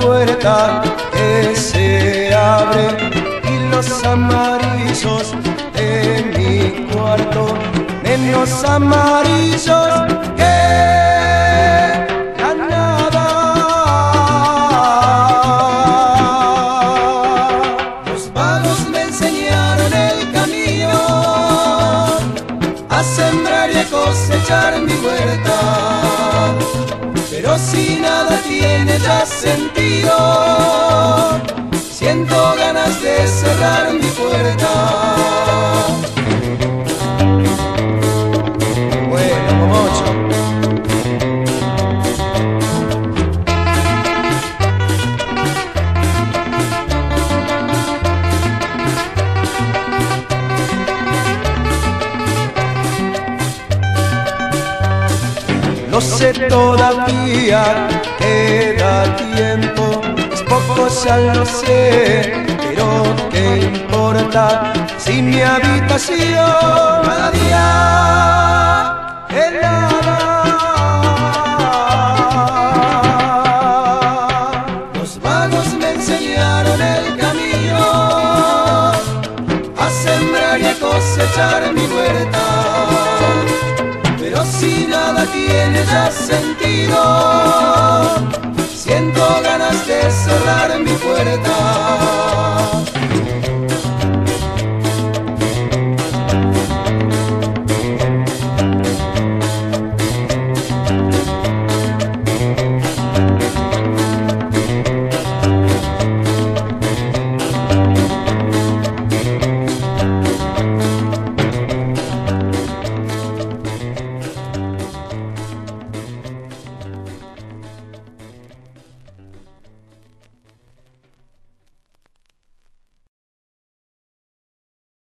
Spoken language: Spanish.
puerta que se abre y los amarillos de mi cuarto, menos amarillos que la nada. Los vagos me enseñaron el camino a sembrar y a cosechar mi huerta, pero si nada tiene ya sentido, siento ganas de cerrar mi puerta. Bueno, Momocho. No sé todavía, queda tiempo, es poco ya lo sé, pero qué importa si mi habitación cada día helada. Los vagos me enseñaron el camino a sembrar y a cosechar mi huerta, pero si nada tiene ya sentido, siento ganas de cerrar mi puerta.